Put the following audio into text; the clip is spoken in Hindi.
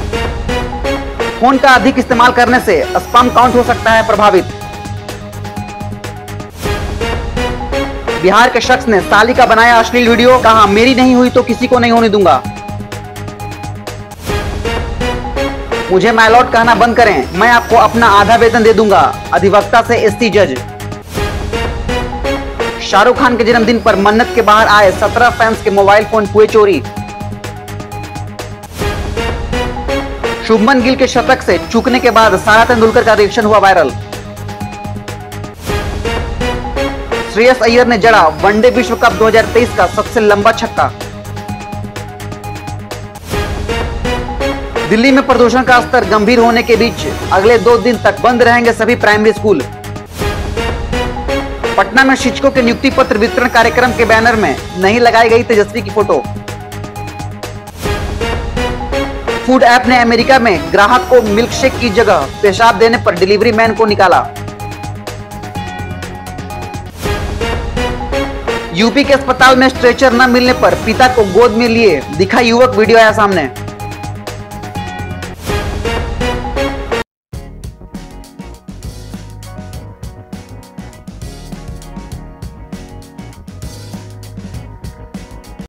फोन का अधिक इस्तेमाल करने से स्पैम काउंट हो सकता है प्रभावित। बिहार के शख्स ने साली का बनाया अश्लील वीडियो, कहा मेरी नहीं हुई तो किसी को नहीं होने दूंगा। मुझे माय लॉर्ड कहना बंद करें, मैं आपको अपना आधा वेतन दे दूंगा, अधिवक्ता से एसटी जज। शाहरुख खान के जन्मदिन पर मन्नत के बाहर आए 17 फैंस के मोबाइल फोन हुए चोरी। शुभमन गिल के शतक से चूकने के बाद सारा तेंदुलकर का रिएक्शन हुआ वायरल। श्रेयस अय्यर ने जड़ा वनडे विश्व कप 2023 का सबसे लंबा छक्का। दिल्ली में प्रदूषण का स्तर गंभीर होने के बीच अगले 2 दिन तक बंद रहेंगे सभी प्राइमरी स्कूल। पटना में शिक्षकों के नियुक्ति पत्र वितरण कार्यक्रम के बैनर में नहीं लगाई गई तेजस्वी की फोटो। फूड ऐप ने अमेरिका में ग्राहक को मिल्कशेक की जगह पेशाब देने पर डिलीवरी मैन को निकाला। यूपी के अस्पताल में स्ट्रेचर न मिलने पर पिता को गोद में लिए दिखा युवक, वीडियो आया सामने।